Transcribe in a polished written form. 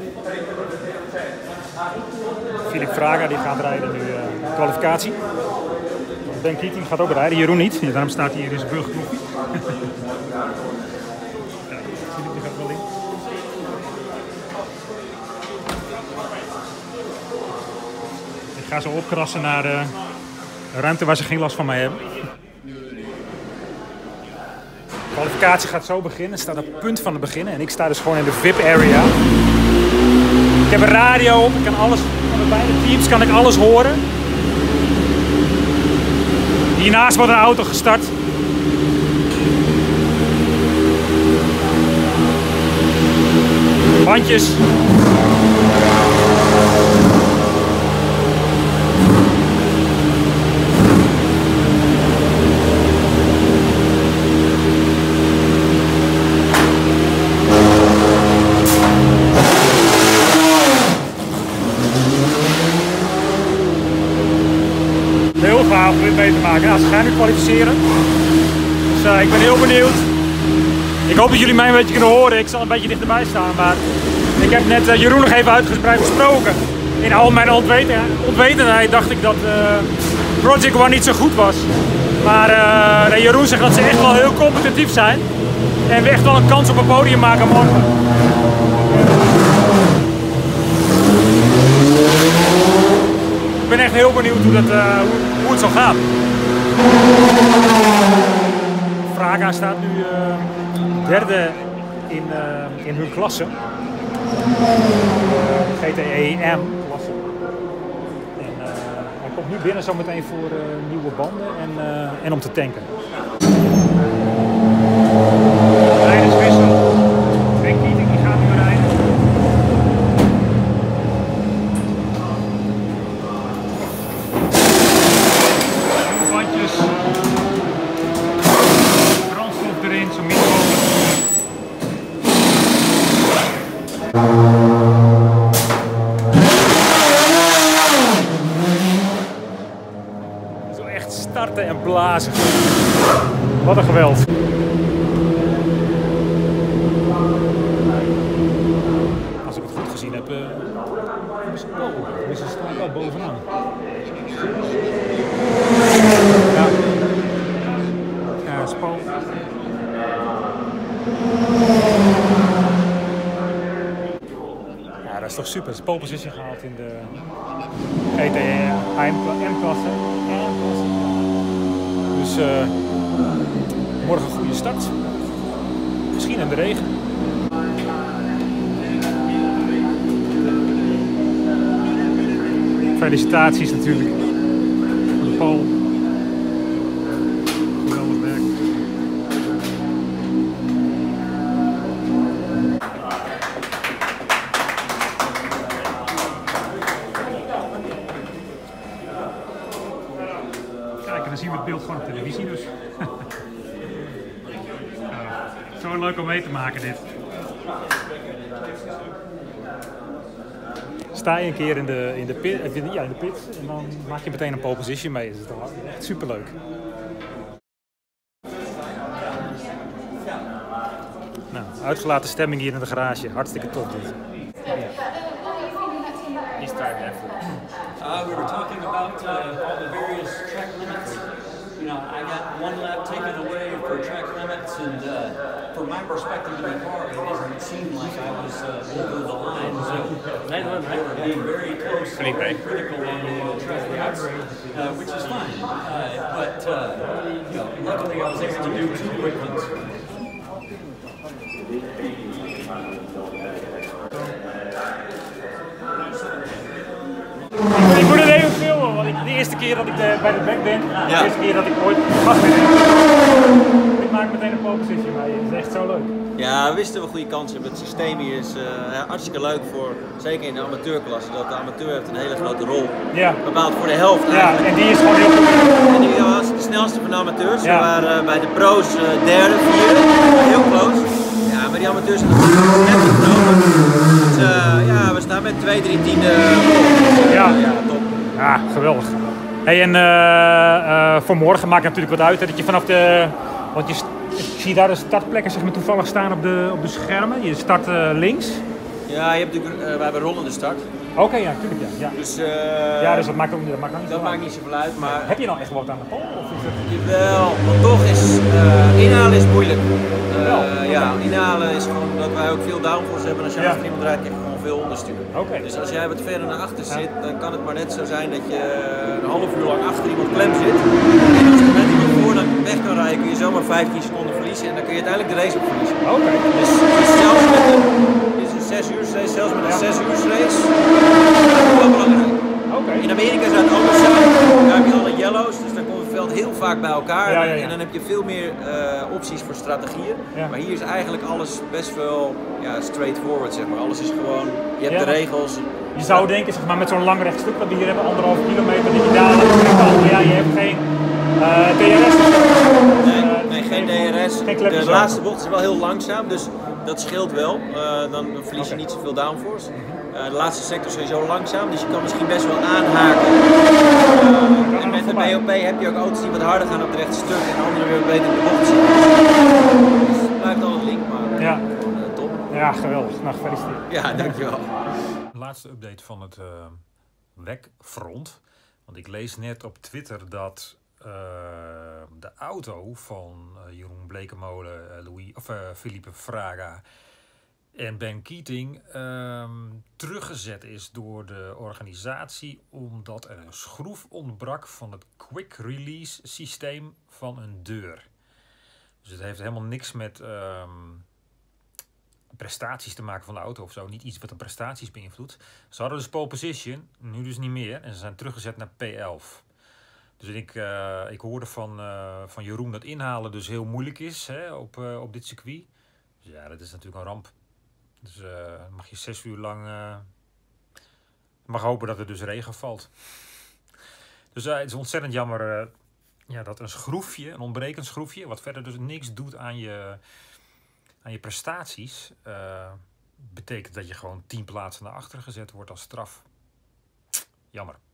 Philip Fraga die gaat rijden nu kwalificatie. Ben Keating gaat ook rijden, Jeroen niet. Ja, daarom staat hij hier in zijn burgerkloffie. Kijk, Philip die gaat wel in. Ik ga zo opkrassen naar de ruimte waar ze geen last van mij hebben. De kwalificatie gaat zo beginnen. Het staat op het punt van het beginnen. En ik sta dus gewoon in de VIP-area. Ik heb een radio op. Ik kan alles, van de beide teams kan ik alles horen. Hiernaast wordt een auto gestart. Bandjes. Heel gaaf om dit mee te maken. Nou, ze gaan nu kwalificeren. Dus ik ben heel benieuwd. Ik hoop dat jullie mij een beetje kunnen horen. Ik zal een beetje dichterbij staan. Maar ik heb net Jeroen nog even uitgebreid gesproken. In al mijn onwetendheid dacht ik dat Project One niet zo goed was. Maar Jeroen zegt dat ze echt wel heel competitief zijn. En we echt wel een kans op een podium maken morgen. Ik ben echt heel benieuwd hoe het zal gaan. Fraga staat nu derde in hun klasse. GTE M-klasse. En hij komt nu binnen zometeen voor nieuwe banden en om te tanken. Rijderswissel. Ben Keating die gaat nu rijden. Nieuwe bandjes. Brandstof erin, zo min mogelijk. Zo echt starten en blazen. Wat een geweld. Als ik het goed gezien heb, is het Paul. Dus ze staan wel bovenaan. Ja, ja, dat is Paul. Ja, dat is toch super. Het is pole position gehaald in de GTE M-klasse. Dus morgen een goede start. Misschien in de regen. Felicitaties natuurlijk voor de Paul. Geweldig werk. Kijk, en dan zien we het beeld gewoon op televisie dus. Zo leuk om mee te maken dit. Sta je een keer in de pit en dan maak je meteen een pole position mee. Dat is toch echt superleuk. Nou, uitgelaten stemming hier in de garage. Hartstikke top dit. We were talking about all the various track limits. You know, I got one lap taken away for track limits, and from my perspective in the car, it doesn't seem like I was over the line. So they were being very close and very critical on the track limits, which is fine. But you know, luckily I was able to do two quick ones. Ik moet het even filmen, want de eerste keer dat ik bij de back ben, de eerste keer dat ik ooit gast ben, ik maak meteen een pole position mee. Het is echt zo leuk. Ja, we wisten we goede kansen hebben. Het systeem hier is hartstikke leuk voor, zeker in de amateurklasse. Dat de amateur heeft een hele grote rol. Ja. Bepaald voor de helft eigenlijk. Ja, en die is gewoon heel goed. En die was de snelste van de amateurs. Ja. We waren bij de pro's derde, vierde, heel close. Ja, maar die amateurs zijn natuurlijk net genomen. Dus ja, we staan met 2-3 tiende. Ja. Ja, top. Ja, geweldig. Hey, en voor morgen maakt het natuurlijk wat uit hè, dat je vanaf de... Want ik zie daar de startplekken zeg maar, toevallig staan op de schermen. Je start links. Ja, je hebt natuurlijk, wij hebben rollende start. Oké, ja, natuurlijk. Ja. Dus, Dus dat maakt ook niet dat maakt niet zoveel uit. Maar heb je nou echt wat aan de pol? Of is het... Jawel, want toch is inhalen is moeilijk. Ja, inhalen is gewoon dat wij ook veel downforce hebben. Als je achter iemand rijdt, krijg je gewoon veel onderstuur. Dus als jij wat verder naar achter zit, dan kan het maar net zo zijn dat je een half uur lang achter iemand klem zit. En als er net iemand voor dan weg kan rijden, kun je zomaar 15 seconden verliezen en dan kun je uiteindelijk de race op verliezen. Dus zelfs met een 6 uur race, zelfs met een 6 uur race, dat is wel belangrijk. In Amerika zou het anders zijn, daar heb je alle yellows, dus dan komt het veld heel vaak bij elkaar en dan heb je veel meer opties voor strategieën. Maar hier is eigenlijk alles best wel straightforward, zeg maar. Alles is gewoon, je hebt de regels. Je zou denken, zeg maar, met zo'n lang rechtstuk dat we hier hebben, 1,5 kilometer, dat je daar je hebt geen DRS. Nee, geen DRS. De laatste bocht is wel heel langzaam, dus dat scheelt wel. Dan verlies je niet zoveel downforce. De laatste sector is sowieso langzaam, dus je kan misschien best wel aanhaken. En met de BOP heb je ook auto's die wat harder gaan op het rechte stuk en anderen weer beter in de bocht zitten. Dus het blijft altijd link, maar top. Ja, geweldig. Nou, gefeliciteerd. Ja, dankjewel. Laatste update van het WEC-front. Want ik lees net op Twitter dat de auto van Jeroen Blekemolen, Philippe Fraga en Ben Keating teruggezet is door de organisatie omdat er een schroef ontbrak van het quick release systeem van een deur. Dus het heeft helemaal niks met prestaties te maken van de auto of zo. Niet iets wat de prestaties beïnvloedt. Ze hadden dus pole position, nu dus niet meer. En ze zijn teruggezet naar P11. Dus ik hoorde van Jeroen dat inhalen dus heel moeilijk is op dit circuit. Dus ja, dat is natuurlijk een ramp. Dus mag je 6 uur lang... mag hopen dat er dus regen valt. Dus het is ontzettend jammer dat een ontbrekend schroefje, wat verder dus niks doet aan je prestaties, betekent dat je gewoon 10 plaatsen naar achteren gezet wordt als straf. Jammer.